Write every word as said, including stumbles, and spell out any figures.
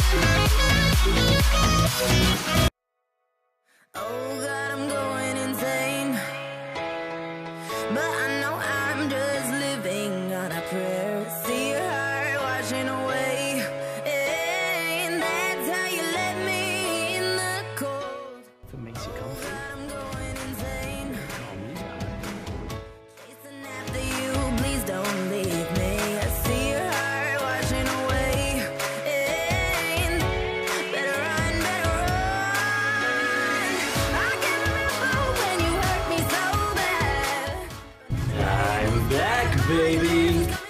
Oh God, I'm going insane, but I know I'm just living on a prayer. See your heart washing away, and that's how you let me in the cold. If it makes you comfy. I'm going insane, Call me. chasing after you, please don't leave me. I see your heart washing away, and better run, better run. I can't remember when you hurt me so bad. I'm back, baby.